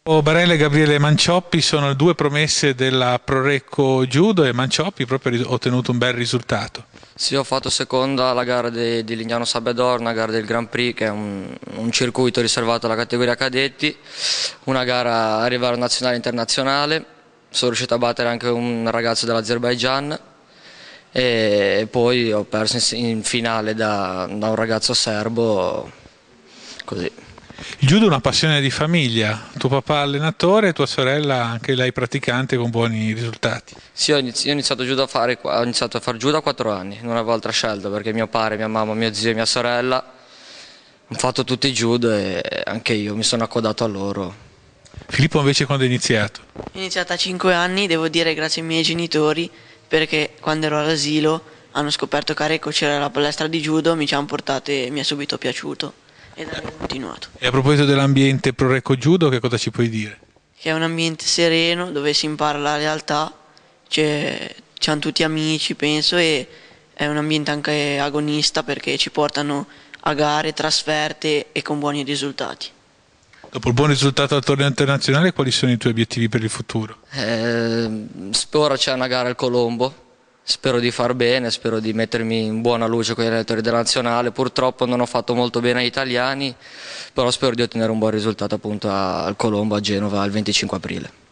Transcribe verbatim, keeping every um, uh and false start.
Oh, Barella e Gabriele Mancioppi sono due promesse della Prorecco Judo e Mancioppi proprio ha ottenuto un bel risultato. Sì, ho fatto seconda alla gara de- di Lignano Sabedor, una gara del Grand Prix che è un, un circuito riservato alla categoria cadetti, una gara a livello nazionale e internazionale. Sono riuscito a battere anche un ragazzo dell'Azerbaigian e poi ho perso in, in finale da, da un ragazzo serbo, così. Il judo è una passione di famiglia, tuo papà allenatore e tua sorella anche lei praticante con buoni risultati. Sì, ho inizi- io ho iniziato, judo a fare, ho iniziato a fare judo a quattro anni, non avevo altra scelta perché mio padre, mia mamma, mio zio e mia sorella hanno fatto tutti i judo e anche io mi sono accodato a loro. Filippo invece quando è iniziato? Ho iniziato a cinque anni, devo dire grazie ai miei genitori, perché quando ero all'asilo hanno scoperto che a Recco c'era la palestra di judo, mi ci hanno portato e mi è subito piaciuto e da lì ho continuato. E a proposito dell'ambiente Prorecco Judo, che cosa ci puoi dire? Che è un ambiente sereno dove si impara la realtà, c'è, c'hanno tutti amici penso e è un ambiente anche agonista perché ci portano a gare, trasferte e con buoni risultati. Dopo il buon risultato al torneo internazionale, quali sono i tuoi obiettivi per il futuro? Eh, ora c'è una gara al Colombo, spero di far bene, spero di mettermi in buona luce con gli allenatori della nazionale. Purtroppo non ho fatto molto bene agli italiani, però spero di ottenere un buon risultato appunto al Colombo a Genova il venticinque aprile.